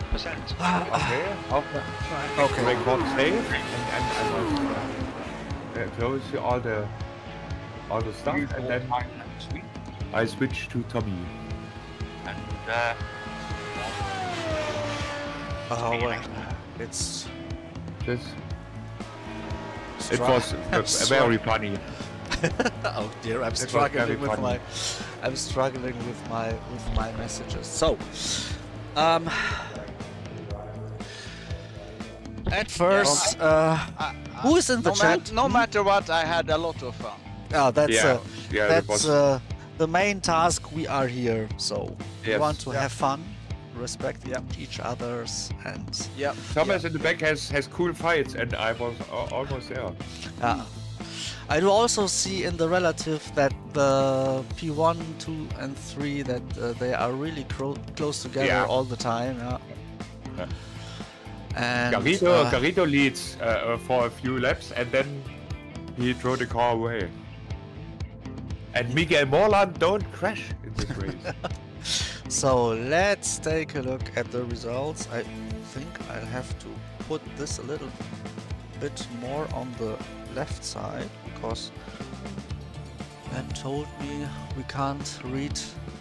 Okay, after record save, and I was close to all the stuff, and then I switched to Tommy. And Oh, well, it's This. It was very funny. oh dear, I'm was struggling very with funny. my messages. So, at first, who is in the chat? No matter what, I had a lot of fun. Oh, that's Yeah, it that's was. the main task. We are here, so we Yes. want to have fun, respect each other's, and Yeah. Thomas in the back has cool fights, and I was almost there. I do also see in the relative that the P1, 2, and 3 that they are really close together Yeah. all the time. Yeah. Yeah. And Garrido leads for a few laps, and then he threw the car away. And Miguel Morland don't crash in this race. so let's take a look at the results. I think I'll have to put this a little bit more on the left side because Ben told me we can't read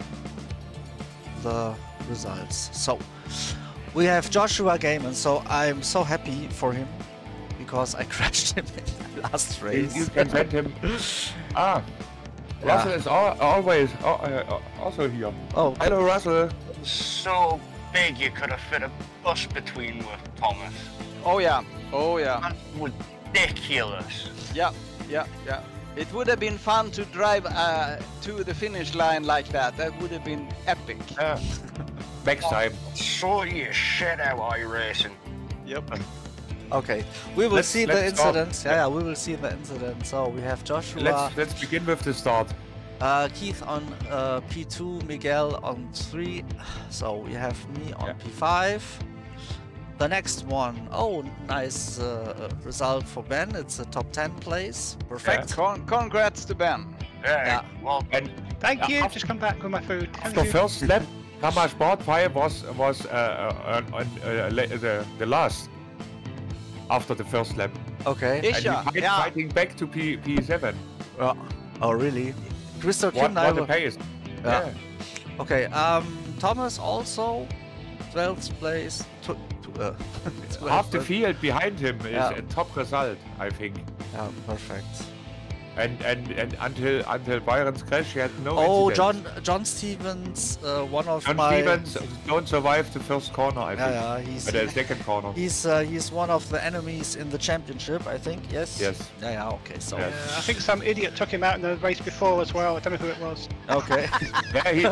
the results. So we have Joshua Gaiman, so I'm so happy for him because I crashed him in the last race. You can send him. Russell is always also here. Oh, Hello, Russell. so big you could have fit a bus between with Thomas. Oh yeah. Oh yeah. That's ridiculous. Yeah. It would have been fun to drive to the finish line like that. That would have been epic. Next time. So you shit out iRacing. Yep. okay. We will see the let's start. incident. Yeah, we will see the incident. So we have Joshua, Let's begin with the start. Keith on P2, Miguel on 3. So we have me on P5. The next one, oh, nice result for Ben. It's a top 10 place. Perfect. Congrats to Ben. Yeah. Well, And Thank you. Just come back with my food. Thank after you. first lap, Thomas Sportfire was on the last. After the first lap, Okay. and Isha, he fighting back to P7. Oh, really? Crystal What the Kim, pace? Yeah. Okay. Thomas also 12th place. Half the field behind him is Yeah. a top result, I think. Yeah, perfect. And until Byron's crash, he had no Oh, incidents. John Stevens, one of John my. Stevens don't survive the first corner, I think. Yeah, The second corner. he's one of the enemies in the championship, I think. Yes. Yes. Yeah. Okay. So. Yes. I think some idiot took him out in the race before as well. I don't know who it was. Okay. Yeah, he.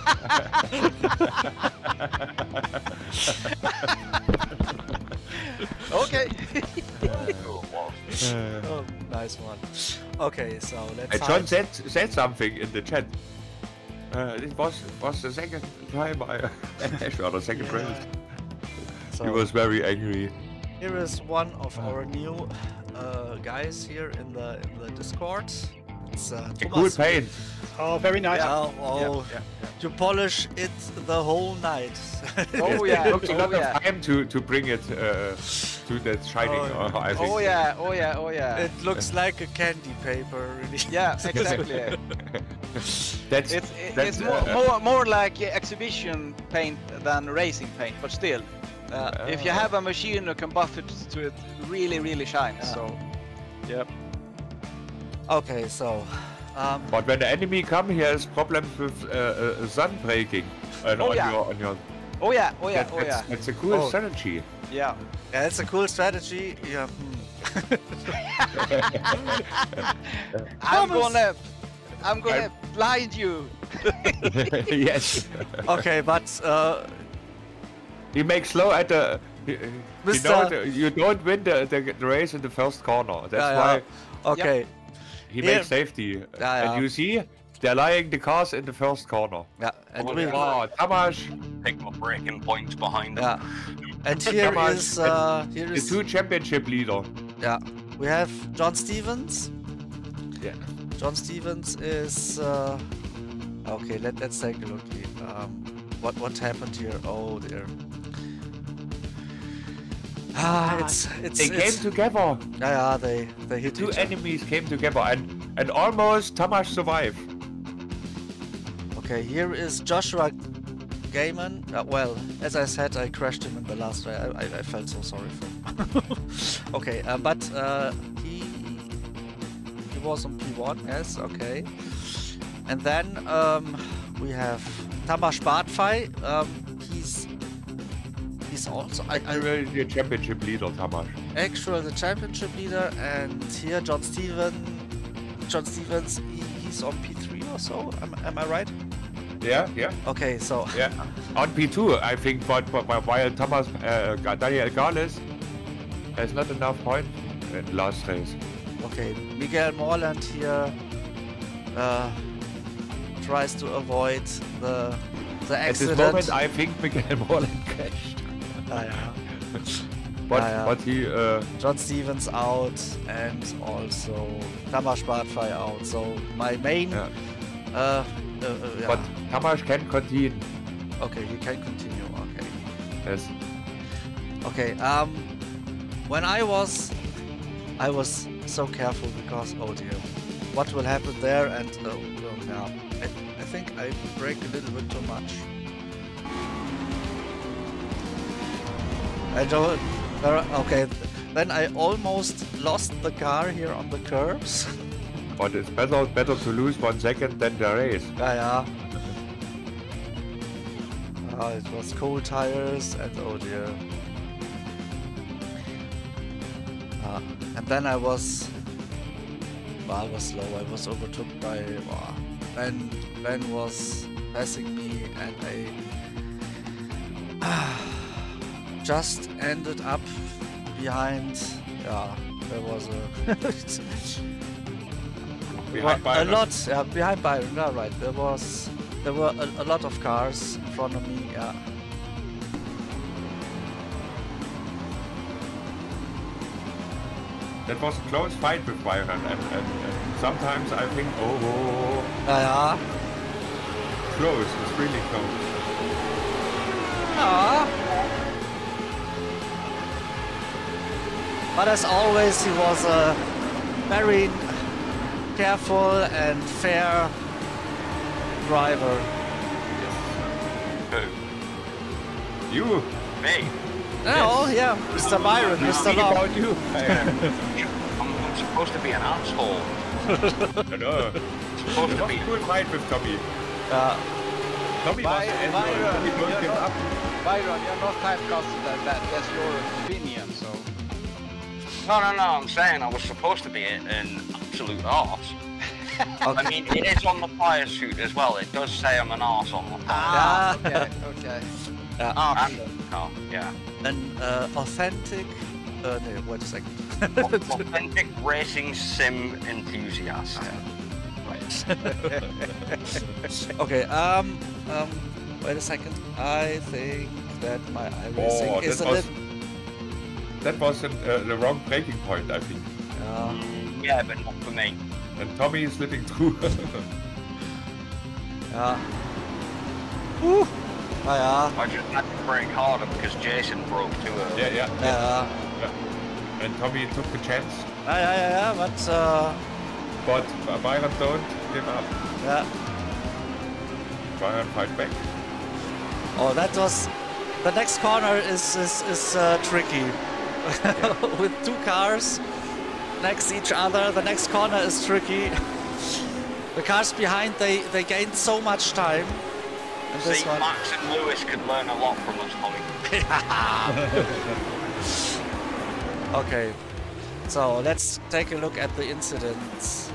Okay. Oh, nice one. Okay, so let's. And John said something in the chat. It was the second time I or the second race. So He was very angry. here is one of our new guys here in the Discord. It's A cool Thomas. paint. Oh, very nice. Oh, you polish it the whole night. Oh It yeah. took a lot Oh yeah. of time to bring it to that shining. I think. Oh yeah. Oh yeah. Oh yeah. It looks like a candy paper, really. Yeah. Exactly. That's It's more like exhibition paint than racing paint, but still, if you have a machine who can buff it to it, really shines. Yeah. So, yep. Okay, so. But when the enemy come, he has problems with sun breaking on yeah. your. Oh yeah. Oh yeah. Oh yeah. That's a cool strategy. Yeah. Yeah, it's a cool strategy. Yeah. I'm gonna blind you. Yes. Okay, but He makes slow at the. Mr. You don't win the race in the first corner. That's why Okay. he Here- makes safety. Yeah. And you see, they're lying the cars in the first corner. Yeah, and Oh, Tamas, pick up braking points behind them. yeah, and here Tamas, is here the is 2 championship leader. yeah. We have John Stevens. Yeah. John Stevens is okay. Let's take a look. What happened here? Oh dear. They came together. Yeah, they hit Two each other. enemies came together and almost Tamas survived. Okay, here is Joshua Gaiman. Well, as I said, I crashed him in the last try. I felt so sorry for him. Okay, but he was on P1. Yes, okay. And then we have Tamas Bartfei. He's also Really the championship leader, Tamas. actually the championship leader, and here John Stevens. He's on P3 or so. Am I right? Yeah. Okay, so Yeah. On P2, I think, but while Tamas Daniel Garles has not enough points in last race. okay, Miguel Morland here tries to avoid the At this accident. moment, I think Miguel Morland crashed. Yeah. But he John Stevens out, and also Tamas Bartfei out. So my main. Yeah. Yeah. But Tamas can continue. Okay, he can continue. Okay. Yes. Okay. When I was so careful because oh dear, what will happen there? And yeah, I think I brake a little bit too much. I don't. Okay, then I almost lost the car here on the curbs. But it's better to lose 1 second than the race. Yeah. It was cold tires and oh dear. And then I was slow. I was overtook by Ben was passing me, and I just ended up behind. Yeah, there was Behind a Byron. lot. Yeah, behind Byron. Yeah, right. There were a lot of cars in front of me. Yeah. That was a close fight with Byron, and sometimes I think, Yeah. close. It's really close. But as always, he was a very careful and fair driver. Who? You? Me? Oh, yeah, Mr. Byron, Mr. Speak Love. about you. I'm supposed to be an asshole. No. Supposed It to was be. a cool fight with Tommy. Tommy was Byron, he don't give up. Byron, you're not typecasted as that. That's your opinion, so. No, I'm saying I was supposed to be an absolute arse. I mean, it is on the fire suit as well. It does say I'm an arse on the fire. Okay. Yeah. An authentic. No, wait a second. Authentic racing sim enthusiast. Okay. Wait a second. I think that my iRacing is a little. That was the wrong breaking point, I think. Yeah, but not for me. And Tommy is slipping through. Yeah. Woo. Yeah. I just had to brake harder because Jason broke too early. Yeah. Yeah. And Tommy took the chance. Yeah. But Byron don't give up. Yeah. Byron fight back. Oh, that was. The next corner is tricky. With two cars next to each other, the next corner is tricky. The cars behind, they gained so much time. And this See, one. Max and Lewis could learn a lot from us, Tommy. Okay, so let's take a look at the incidents.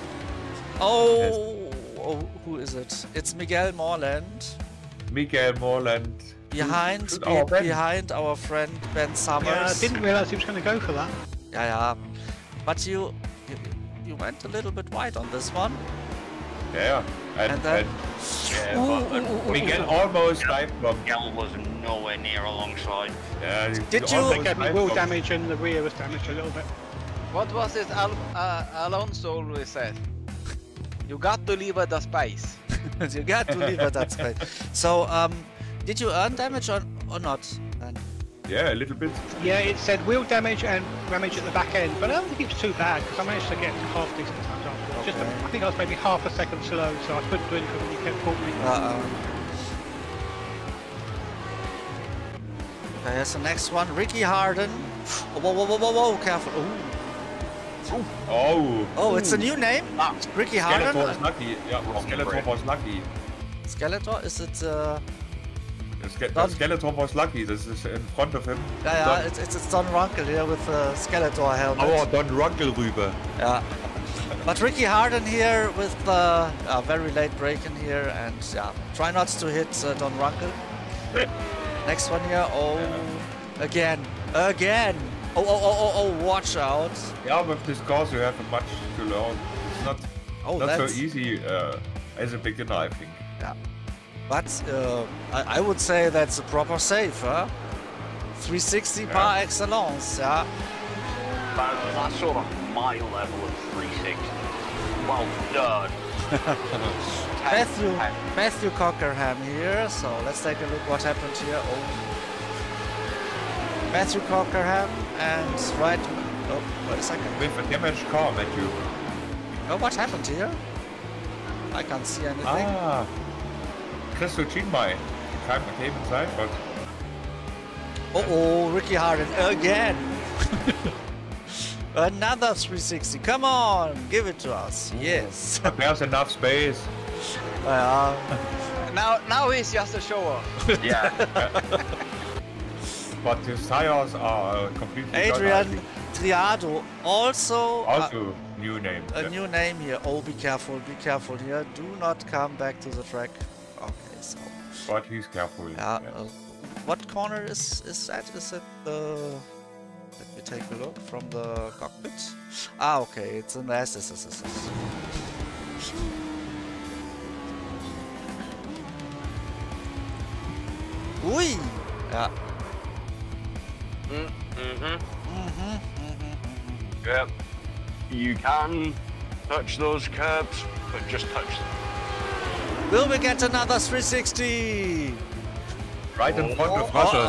Oh, who is it? It's Miguel Morland. Miguel Morland. Behind our friend Ben Summers. Yeah, I didn't realise he was going to go for that. Yeah. But you went a little bit wide on this one. Yeah. And then- Miguel almost died from. Miguel was nowhere near alongside. Yeah, Did you- They gave me wheel damage and the rear was damaged a little bit. What was it Alonso always said? You got to leave the space. You got to leave at that space. So, did you earn damage or not? And Yeah, a little bit. Yeah, it said wheel damage and damage at the back end, but I don't think it was too bad because I managed to get half decent times after. Just, I think I was maybe half a second slow, so I couldn't do anything when you kept pulling me. Okay, here's the next one. Ricky Harden. Whoa, whoa, whoa, whoa, whoa, careful. Ooh. Oh, it's a new name? Ricky Harden? Skeletor was lucky. Yeah, Skeletor was lucky. Skeletor? Is it Skeletor was lucky. This is in front of him. Yeah, it's Don Runkle here with the Skeletor helmet. Oh, Don Runkle rüber. Yeah. But Ricky Harden here with the very late break in here, and yeah, try not to hit Don Runkle. Next one here. Oh, again. Oh, watch out. Yeah, with this course you have much to learn. It's not, so easy as a beginner, I think. Yeah. But I would say that's a proper save, huh? 360 par excellence, yeah. That's sort of my level of 360. Well done. Matthew Cockerham here, so let's take a look what happened here. Oh. Matthew Cockerham and right. Oh, wait a second. With a damaged car, Matthew. Oh, what happened here? I can't see anything. Christo Chinmai came inside, but. Oh, Ricky Harden again. Another 360. Come on, give it to us. Yes. But there's enough space. Now he's just a show off. Yeah. But his tires are completely Adrian Triado also new name. A new name here. Oh, be careful here. Do not come back to the track. Okay, so. But he's careful. Yeah. What corner is that? Is it the? Let me take a look from the cockpit. Okay, it's in the S. Ui! Yeah. Yep. You can touch those curbs, but just touch them. Will we get another 360? Right in front of Russell.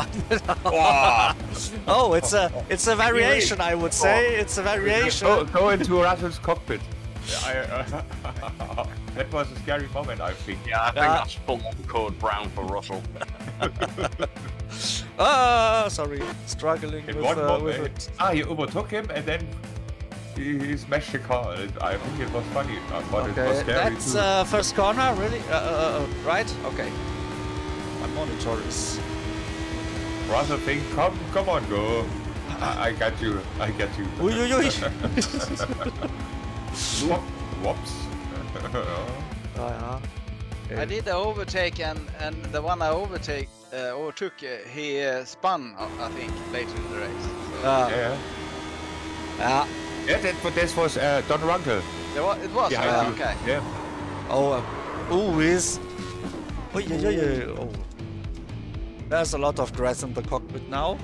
Oh, it's a variation, I would say. It's a variation. Go into Russell's cockpit. That was a scary moment, I think. Yeah, I think that's full code brown for Russell. Sorry, struggling with it. He overtook him and then he smashed the car. I think it was funny, but it was scary that's too. First corner, really? Right? Okay. My monitor is. Russell think, come on, go. I got you. Whoops. I did the overtake, and the one I overtook, he spun, I think, later in the race. This was Don Runkle. It was? Yeah, okay. Yeah. Is. Oh. There's a lot of grass in the cockpit now.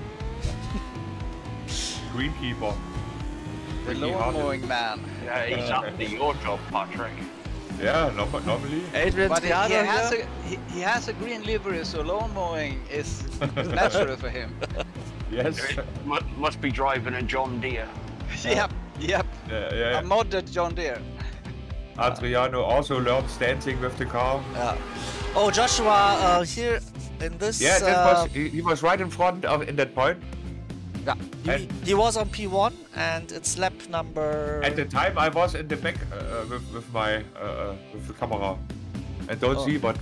Greenkeeper. The lawn mowing man. Yeah, he's up to your job, Patrick. Yeah, normally. Adrian But Triado he has a green livery, so lawn mowing is natural for him. Yes. Must be driving a John Deere. Yep. Yeah. A modded John Deere. Adriano also learns dancing with the car. Yeah. Oh, Joshua, here in this. Yeah, that was he was right in front in that point. Yeah, he was on P1 and it's lap number. At the time, I was in the back with my with the camera. I don't see what.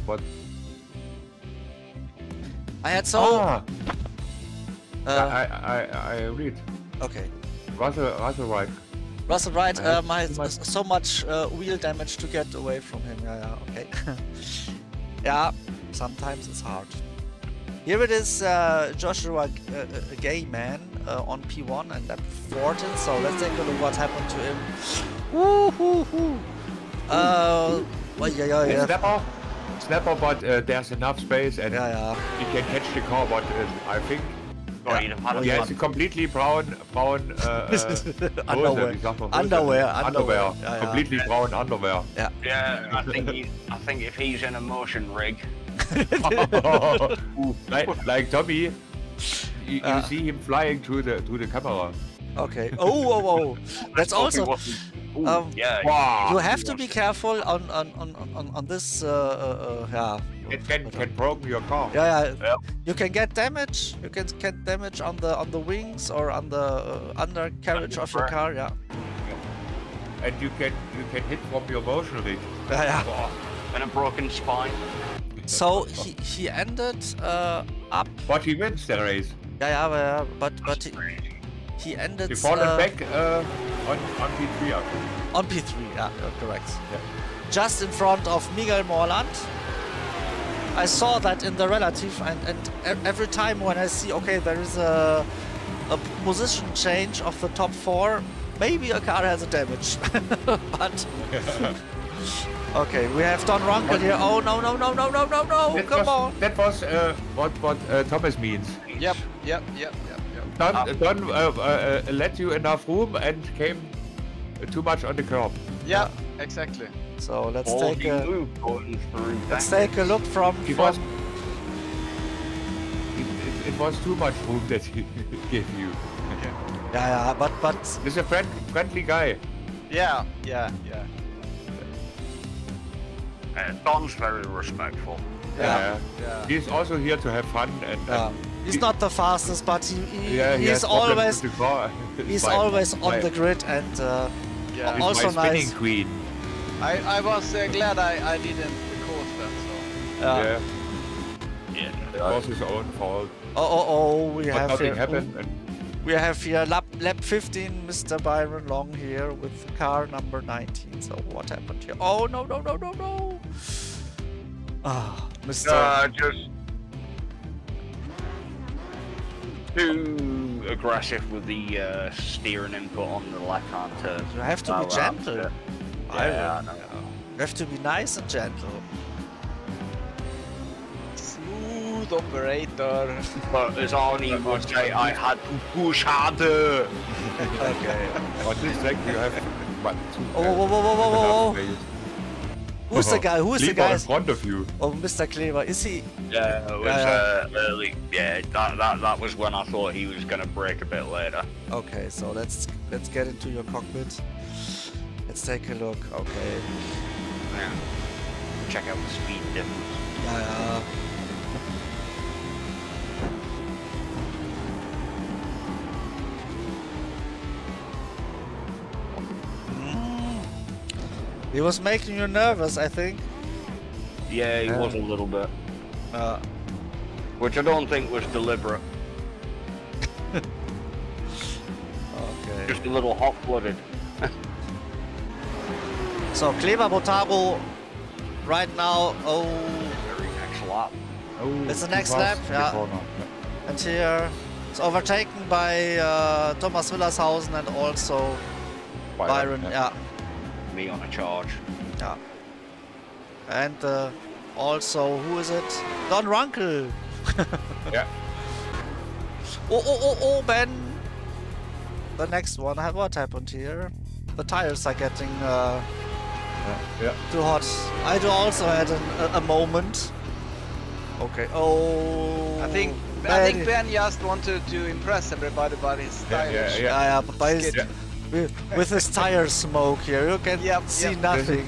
I had so. I read. Okay. Russell right. Russell Wright has so much wheel damage to get away from him. Yeah, okay. Yeah, sometimes it's hard. Here it is, Joshua Gayman on P1 and lap 14. So let's take a look what happened to him. Woo-hoo-hoo. Snapper, but there's enough space and he can catch the car. But I think he has a completely brown underwear. Completely brown underwear. Yeah, I think if he's in a motion rig. like Tommy. You see him flying to the camera. Okay. Oh. That's also. Yeah. Wow. You have to be careful on this. Yeah. It can broken your car. Yeah. Yep. You can get damage. You can get damage on the wings or on the undercarriage of your car. Yeah. And you can hit from your motion rig. Yeah. Wow. And a broken spine. So he ended up. But he wins the race. Yeah. But he ended. He fallen back on P3. I think. On P3. Yeah, correct. Yeah. Just in front of Miguel Morland. I saw that in the relative, and every time when I see, okay, there is a position change of the top 4, maybe a car has a damage. But okay, we have Don Runkel here. Oh no! Come on! That was what Thomas means. Yep. Don let you enough room and came too much on the curb. Yeah, exactly. So let's take a look from. It was too much room that he gave you. Yeah, but He's a friendly guy. Yeah. Don's very respectful. yeah. He's also here to have fun and He's not the fastest, but he's has problems always with the car. he's Fine. always on the grid and Yeah. He's also my spinning nice. queen. I was glad I didn't cause that. So. Yeah. It was his own fault. Oh, we But have nothing here. happened. And We have here lap 15, Mr. Byron Long here with car number 19. So what happened here? Oh no! Ah, Mr. Just too aggressive with the steering input on the left-hand turn. You have to be gentle. Yeah, Byron. no. You have to be nice and gentle. Smooth operator. But as Arnie would say, I had to push harder. Okay. on this track you have what, Whoa. Who's the guy? Who's the Lieber guy? in front of you. Oh, Mr. Kleber. Is he? Yeah, it was early. Yeah, that was when I thought he was gonna break a bit later. Okay, so let's get into your cockpit. Let's take a look. Okay. Yeah. Check out the speed difference. Yeah. He was making you nervous, I think. Yeah, he was a little bit. Which I don't think was deliberate. Okay. Just a little hot-blooded. So Kleber Botaro right now. Oh, Very next lap. Oh, It's the too next fast lap, in the yeah. corner. and here it's overtaken by Thomas Willershausen and also Byron. Yeah. Me on a charge. Yeah. And also, who is it? Don Runkel. Yeah. Oh, Ben. The next one. What happened here? The tires are getting Yeah. too hot. I also had a moment. Okay. Oh. I think Ben just wanted to impress everybody by his stylish. Yeah, but by his, Yeah. with his tire smoke here, you can see nothing.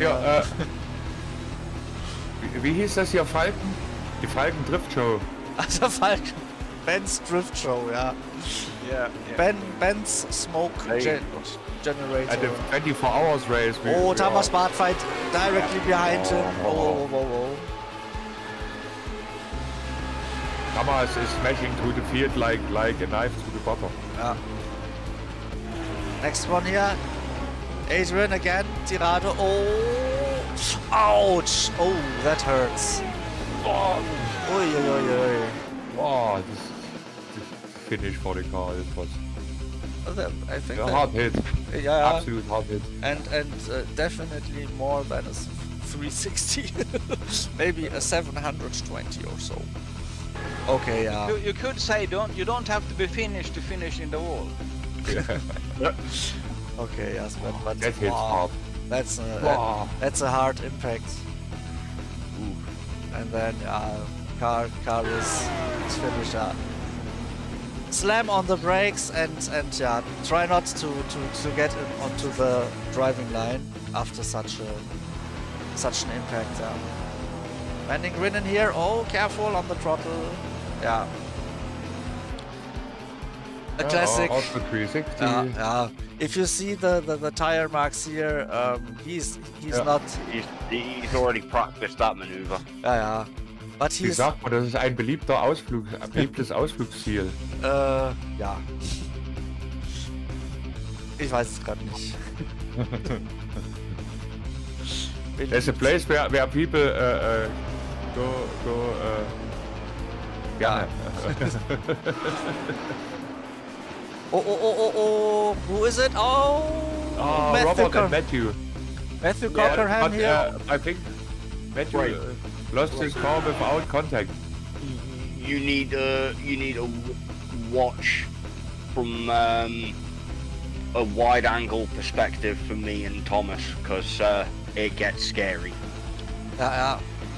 Wie hieß das hier, Falken? Die Falken Drift Show. The Falcon. Ben's Drift Show, yeah. Yeah. Ben's smoke generator. At the 24 hours race. Oh, Thomas Bart fight directly behind him. Oh. Thomas is smashing through the field like a knife through the butter. Yeah. Next one here. Adrian again. Tirado. Oh. Ouch. Oh, that hurts. Oh, Oi. wow, this finish for the car. It was I think a that, hard hit. yeah, Absolute hard hit. and definitely more than a 360. Maybe a 720 or so. Okay, yeah. You could say you don't have to be finished to finish in the wall. Okay, yes, but That hits hard. That's Wow. that's a hard impact. And then car is finished. slam on the brakes and yeah, try not to get onto the driving line after such an impact. Landing Grinnen here. Oh, careful on the throttle. Yeah. A classic. Also 360. Yeah. If you see the tire marks here, he's not. He's already practiced that maneuver. Ja. But Wie sagt man, das ist ein beliebtes Ausflugsziel. Ja. Ich weiß es gerade nicht. There's a place where people go yeah. Oh, who is it? Oh, Robert and Matthew. Matthew Cockerham but, here. I think Matthew lost his car without contact. You need a watch from a wide-angle perspective for me and Thomas, because it gets scary. Yeah.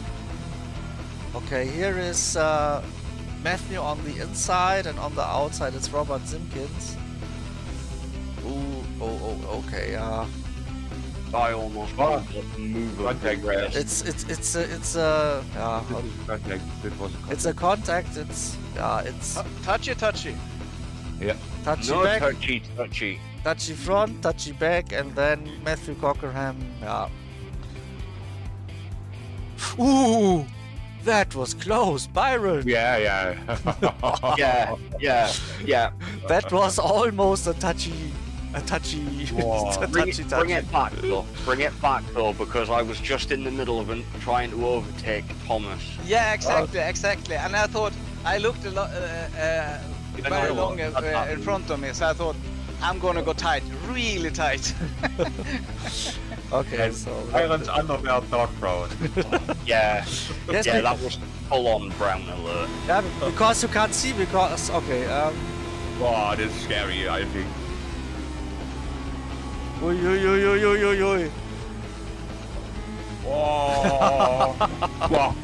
Okay, here is Matthew on the inside, and on the outside it's Robert Simpkins. Okay, yeah. I almost move contact race. It's a contact. It's touchy. Yeah. Touchy no back. touchy front, touchy back, and then Matthew Cockerham. Yeah. Ooh, that was close, Byron. Yeah. yeah. That was almost a touchy. Bring it back though, because I was just in the middle of trying to overtake Thomas. Yeah, exactly. And I thought I looked a lot very long in front of me, so I thought I'm gonna go tight, really tight. Okay, so Byron's underwear dark brown. Yeah. Yes, yeah, that was full-on brown alert. Yeah, because you can't see. Okay. Wow, this is scary. I think. Oi. Oh. Wow.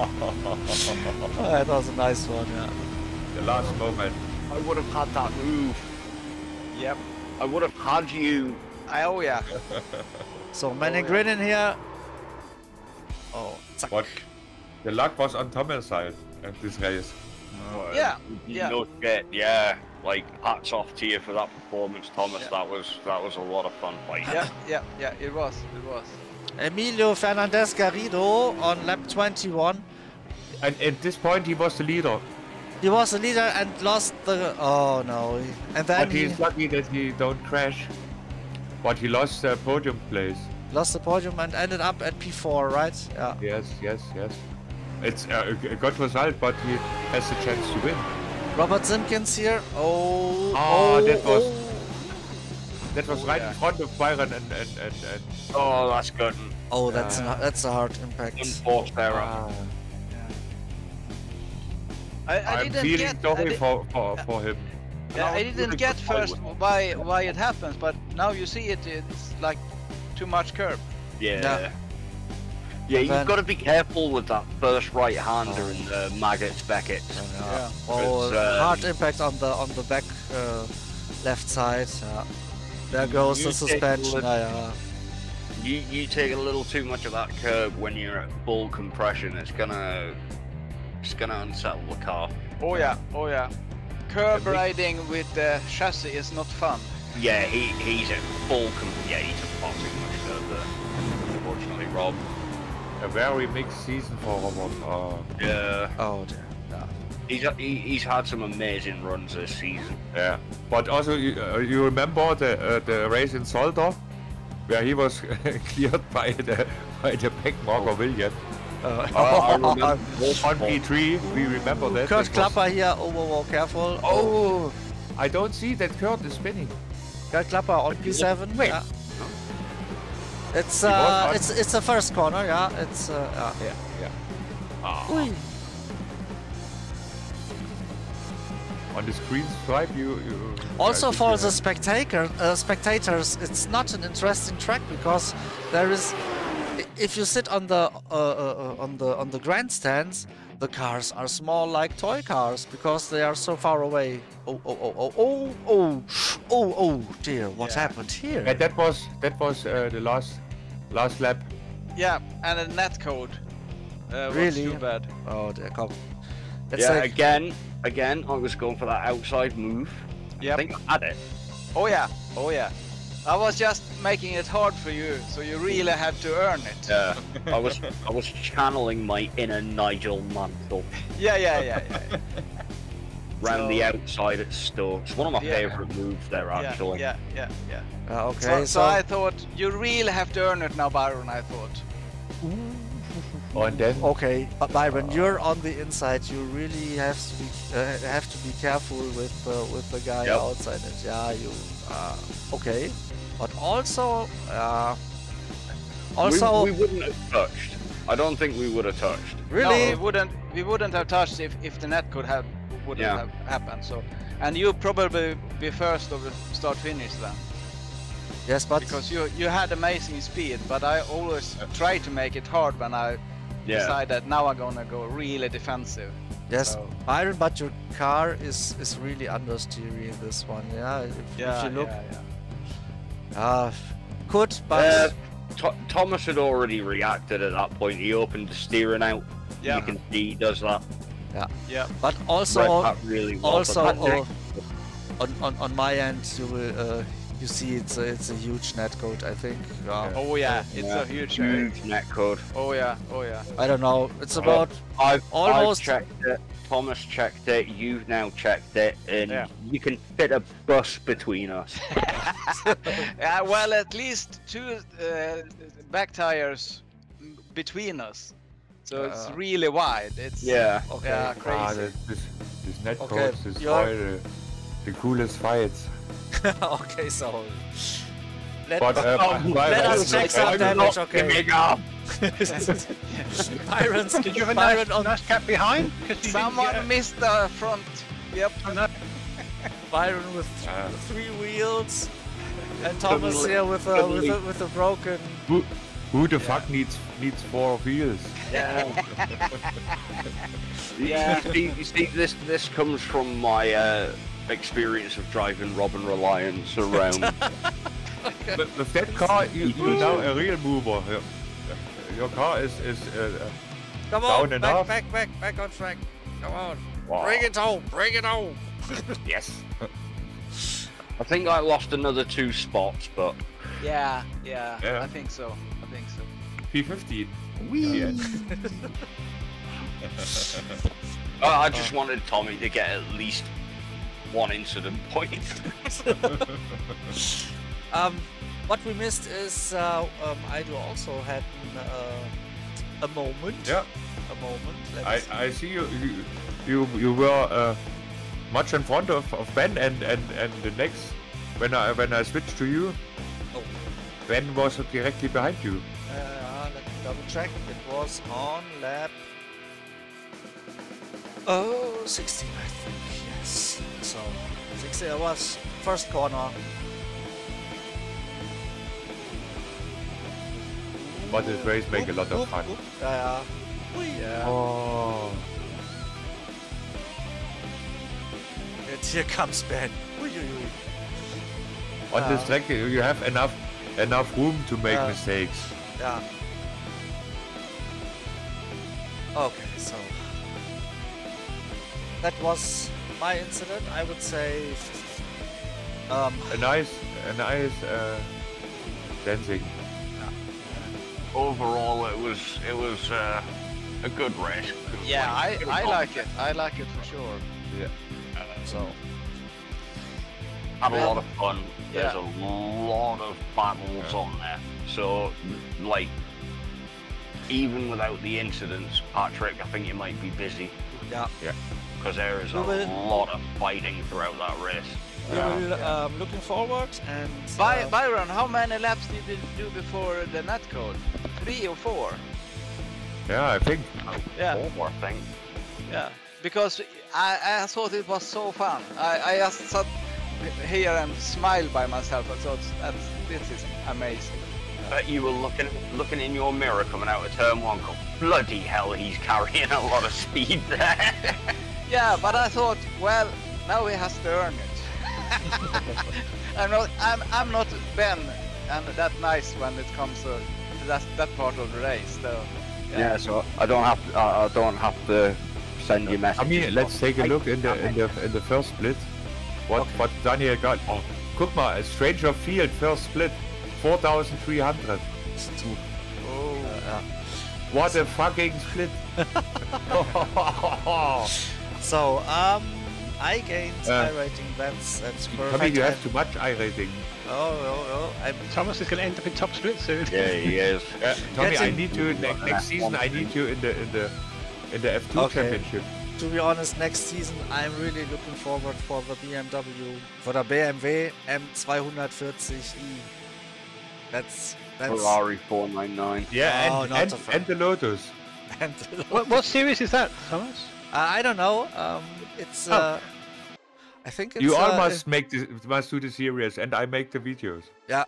That was a nice one, yeah. The last moment. I would have had that move. Yep. I would have had you. Oh yeah. So Manning Grinnen here. Oh, zack. But the luck was on Thomas' side at this race. Yeah. No shit. Yeah. Like, hats off to you for that performance, Thomas. Yeah. That was a lot of fun fighting. Yeah. It was. Emilio Fernandez Garrido on lap 21. And at this point, he was the leader. He was the leader and lost the. Oh no! And then But he's lucky that he don't crash. But he lost the podium place. lost the podium and ended up at P4, right? Yeah. Yes. It's a good result, but he has the chance to win. Robert Simpkins here. That was right in front of Byron and Oh, that's good. Oh, that's a hard impact. Enforced error. I I'm didn't feeling get. sorry for him. Yeah, I didn't get first why it happens, but now you see it. It's like too much curb. Yeah, you've got to be careful with that first right-hander in the Maggots Beckett. Yeah. Oh, hard impact on the back left side. Yeah. There goes the suspension. You take a little too much of that curb when you're at full compression. It's gonna unsettle the car. Oh yeah. Curb riding with the chassis is not fun. Yeah, he's at full he's at far too much curb there. Unfortunately, Rob. A very mixed season for Robert. Yeah. Oh dear. Yeah. He's had some amazing runs this season. Yeah, but also you remember the race in Zolder, where he was cleared by the back marker William. I remember On P3, we remember that. Kurt Klapper here. Oh, careful. Oh, I don't see that Kurt is spinning. Kurt Klapper on P7. Wait. Yeah. It's it's the first corner. Yeah. It's Yeah. Ui. On the screen stripe, you Also for the spectators, it's not an interesting track because there is, if you sit on the grandstands, the cars are small like toy cars because they are so far away. Oh dear, what happened here? And that was the last lap. Yeah, and the netcode was Really? too bad. Oh dear, come. Let's Yeah, take- again, I was going for that outside move. Yep. I think I had it. Oh yeah, oh yeah. I was just making it hard for you, so you really had to earn it. Yeah, I was channeling my inner Nigel Mansell Yeah. round So- the outside at Stokes. One of my Yeah. favourite moves there, actually. Yeah. Okay, So I thought you really have to earn it now, Byron. I thought. And then Okay, but Byron, you're on the inside. You really have to be careful with the guy Yep. outside it. Yeah, you. Okay, but also We wouldn't have touched. I don't think we would have touched. really. No, we wouldn't have touched if the net could have wouldn't Yeah. have happened. So, and you probably be first of the start finish then, Yes, but because you had amazing speed. But I always try to make it hard when I decide that now I'm gonna go really defensive. yes, So- Byron, but your car is really understeery in this one. Yeah, if you look, could, but Thomas had already reacted at that point. He opened the steering out. Yeah. You can see he does that. Yeah. but Read also that really well. also But that- on my end you will you see it's a huge netcode. I think. Oh yeah, it's a huge. huge net code. Oh yeah. I don't know. It's about I've Almost- checked it. Thomas checked it. You've now checked it, and Yeah. you can fit a bus between us. Yeah, well, at least two back tires between us, so it's really wide. It's Yeah. okay. yeah, crazy. this net Okay, codes is you're- the coolest fights. okay, so let, But let us check some damage. Okay, Byron's Did you have a Byron nice cap behind? 'Cause you didn't Someone get missed the front. Yep. Byron with three wheels, and Thomas here with a broken. Who the fuck needs 4 wheels? Yeah. You see, this comes from my experience of driving Robin Reliance around. With that car, you're now a real mover. Your car is Come Down on, enough. back on track. Come on, Wow. bring it home. yes. I think I lost another 2 spots, but Yeah. Yeah. I think so. P50. I just wanted Tommy to get at least 1 incident point. What we missed is Ido also had a moment. Yeah. A moment. I see you were much in front of Ben and the next when I switched to you, Ben was directly behind you. Let me double check. It was on lap 16, I think. Yes. So 16 was first corner. But this race make a lot of fun. Yeah. Oh. And here comes Ben. On this track you have enough room to make mistakes. Yeah. Okay, so that was my incident. I would say A nice dancing. Overall, it was a good race. Yeah, I like it. I like it for sure. Yeah. so. Had a lot of fun. There's Yeah. a lot of battles on there. So, like, even without the incidents, Patrick, I think you might be busy Yeah. because there is a We will- lot of fighting throughout that race. We will looking forward and Byron, how many laps did you do before the netcode? 3 or 4? Yeah, I think. Yeah. 4, I think. Yeah, because I thought it was so fun. I just sat here and smiled by myself. I thought this is amazing. Bet you were looking in your mirror coming out of turn 1. Go, bloody hell, he's carrying a lot of speed there. Yeah, but I thought, well, now he has to earn it. I'm not Ben, and that nice when it comes to that part of the race. So yeah, so I don't have to send you messages. I mean, let's take a look in the first split. What Daniel got? Oh, guck mal, a Stranger Field first split, 4,300. Oh. What a fucking split! So, I gained I rating. That's perfect. Tommy, you have too much I rating. Oh. Thomas is going to end up in top split soon. Yeah, he is. Tommy, I need you next season. I need you in the F2 championship. To be honest, next season I'm really looking forward for the BMW M240i. That's Ferrari 499. Yeah, No, and the Lotus. and What series is that, Thomas? I don't know. It's I think it's You all must do the series, and I make the videos. yeah.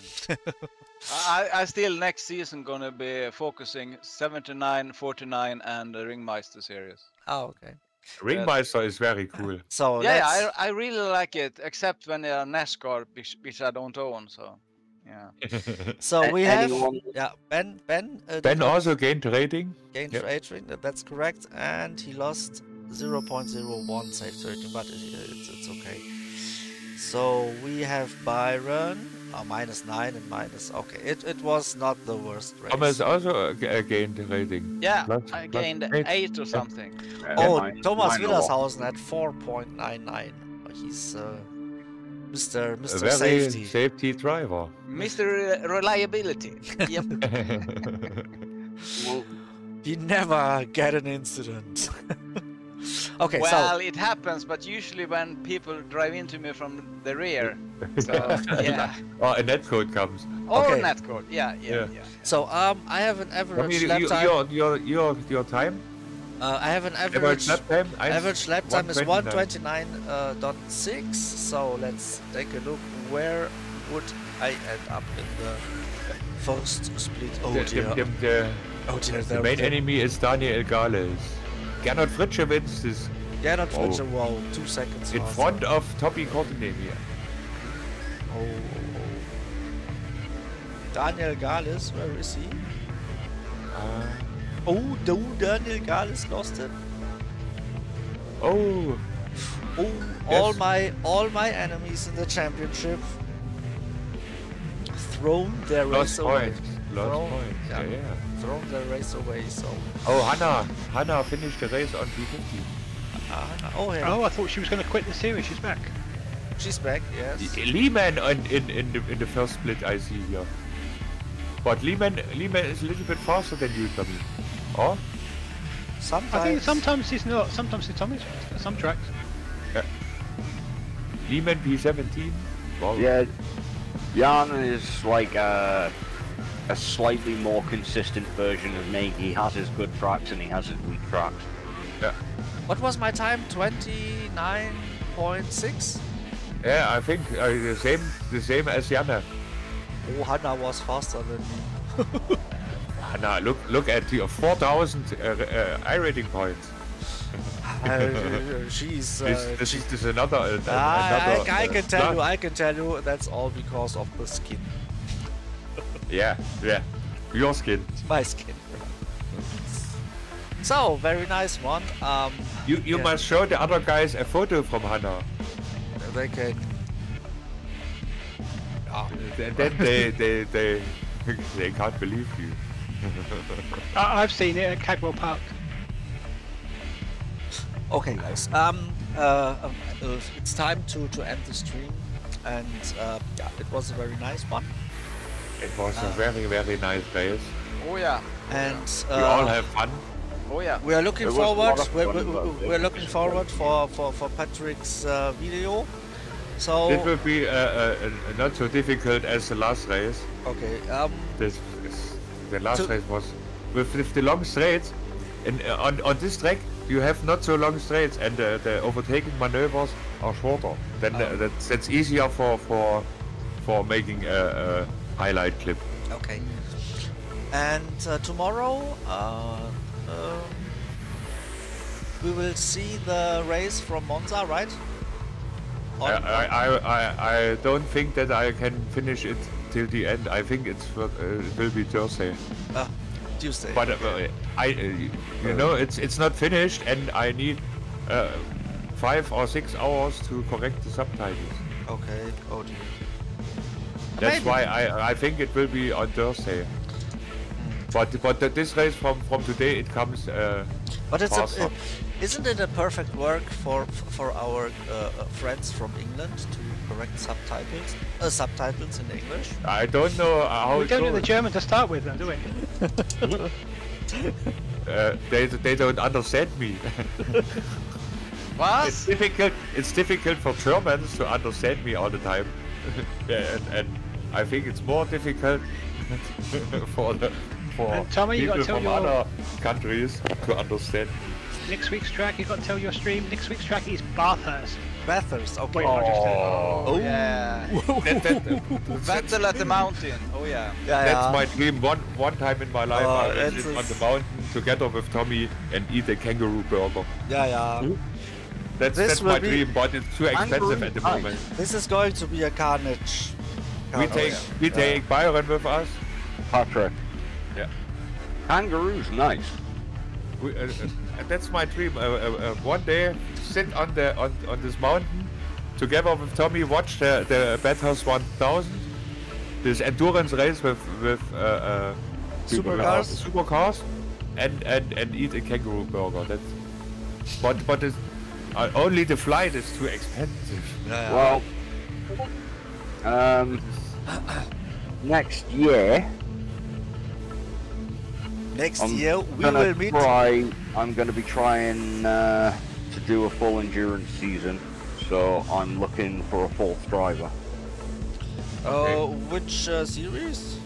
I still next season gonna be focusing 79, 49, and the Ringmeister series. Oh, okay. Ringmeister is very cool. So Yeah, I really like it, except when they are NASCAR, which I don't own. So yeah. so we have anyone- Ben Ben also gained rating. gained Yep. rating. That's correct, and he lost 0.01 safe rating, but it's okay. So we have Byron. -9 and minus. Okay, it was not the worst race. Thomas also gained rating. Yeah, Plus- I plus gained 8. 8 or something. Oh, Mine- Thomas mine are Willershausen at 4.99. He's Mr. A very safety driver. Mr. Reliability. Yep. Well, He never get an incident. Okay, Well, it happens, but usually when people drive into me from the rear. So yeah. Oh, a netcode comes. Or Okay. netcode. Yeah. so I have an I average mean, lap time. your time? I have an Average lap time? average lap time is 129. 129.6. So let's take a look. Where would I end up in the first split? Oh dear. Oh dear. The main enemy is Daniel Gales. Gernot Fritsche wins this Gernot Oh. Fritsche, wow, 2 seconds in faster. front of Topi Kortenemi. Oh. Daniel Gales, where is he? Oh, no, Daniel Gales lost it. Oh, Oh, all my enemies in the championship thrown their race lost away. points. Lost Thrown- points. Yeah. Thrown their race away. So. Oh, Hannah finished the race on P50. Oh, yeah. Oh, I thought she was going to quit the series. She's back. She's back. Yes. Lehman in the first split I see here. But Lehman is a little bit faster than you, Tommy. Oh? Sometimes. I think sometimes he's not. Sometimes it's Tommy's at some tracks. Lehman P17. Wow. yeah, Jan is like a slightly more consistent version of me. He has his good tracks and he has his weak tracks. What was my time? 29.6. Yeah, I think the same as Janne. Oh, Hannah was faster than me. Hannah, look at your 4,000 I rating points. She's. This is another. I can tell you that's all because of the skin. Yeah. Your skin. My skin. So very nice one. You yeah. must show the other guys a photo from Hannah. They can. And then they can't believe you. I've seen it at Cadwell Park. Okay, guys. It's time to end the stream, and yeah, it was a very nice one. It was a very nice race. Oh yeah. And We all have fun. Oh yeah. we are looking It was a lot forward. of fun, We're looking forward for Patrick's video. So It will be not so difficult as the last race. okay. The last To- race was with the long straights. And on this track, you have not so long straights, and the overtaking maneuvers are shorter. Then that's easier for making a highlight clip. Okay. And tomorrow we will see the race from Monza, right? I don't think that I can finish it till the end. I think it will be Thursday. Tuesday. But you know, it's not finished, and I need 5 or 6 hours to correct the subtitles. Okay. Oh dear. That's Maybe. why I think it will be on Thursday. But this race from today, it comes But it's faster. isn't it a perfect work for our friends from England to correct subtitles in English? I don't know how We it don't know the goes. German to start with, though, do we? They don't understand me. What? It's difficult for Germans to understand me all the time. and I think it's more difficult for And Tommy, you people gotta tell from your- other countries to understand. Next week's track, you got to tell your stream. Next week's track is Bathurst. Bathurst. Okay. Wait, not just Oh, yeah. Battle at the mountain. Oh yeah. That's my dream. One time in my life, Oh, I will that's sit a- on the mountain together with Tommy and eat a kangaroo burger. Yeah. That's This will my be- dream, but it's too expensive at the moment. This is going to be a carnage. We take Byron with us. Patrick. Yeah. Kangaroo's nice. That's my dream. One day, sit on this mountain together with Tommy, watch the Bathurst 1000, this endurance race with Supercars? supercars, and eat a kangaroo burger. But it's, only the flight is too expensive. Well, next year Next I'm year we gonna will meet. I'm going to be trying to do a full endurance season, so I'm looking for a fourth driver. Which series?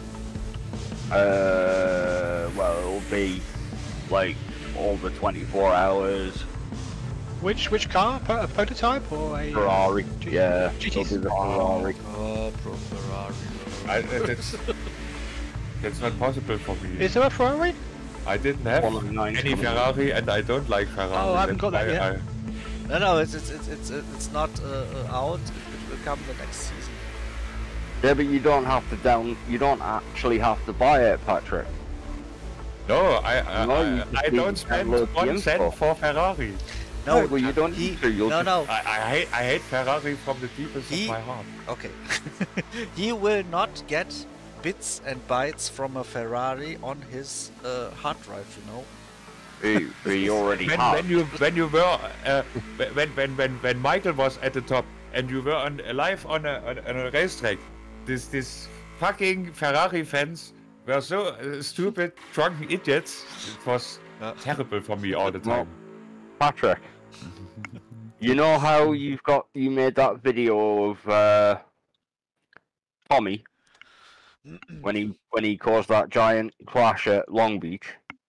Well, it'll be like all the 24 hours. Which car? A prototype or a Ferrari, yeah, GT. it'll be the Ferrari. Pro Ferrari. That's not possible for me. Is there a Ferrari? I didn't have 109 any coming. Ferrari, and I don't like Ferrari. Oh, I haven't got that yet. No, it's not out. It will come the next season. Yeah, but you don't have to you don't actually have to buy it, Patrick. No, No, you just I need don't to spend download the 1 info. cent for Ferrari. No, well, you don't need to. You'll no. I hate Ferrari from the deepest He- of my heart. Okay. He will not get bits and bytes from a Ferrari on his hard drive, you know. We already have. When you were when Michael was at the top and you were live on a racetrack, this fucking Ferrari fans were so stupid, drunken idiots. It was terrible for me all the time. Patrick, you know how you made that video of Tommy when he caused that giant crash at Long Beach?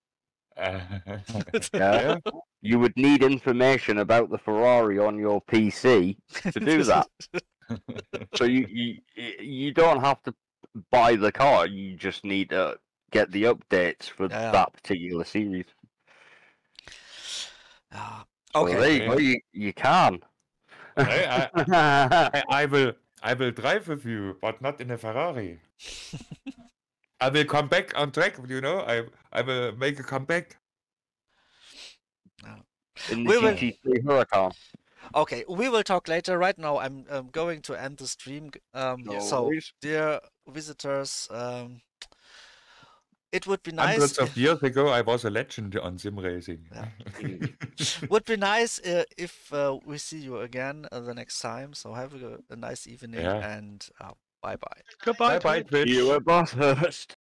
Yeah. You would need information about the Ferrari on your PC to do that. So you don't have to buy the car. You just need to get the updates for Yeah. that particular series. Okay. Well, there you go. You can. I will drive with you, but not in a Ferrari. I will come back on track, you know. I will make a comeback. In the We will- GT3 Huracan. Okay, we will talk later. Right now, I'm going to end the stream. No So, worries. dear visitors, it would be nice. Hundreds of years ago, I was a legend on sim racing. Would be nice if we see you again the next time. So have a nice evening Yeah. and bye bye. Goodbye. Bye bye, Twitch. Twitch. You were Bathurst.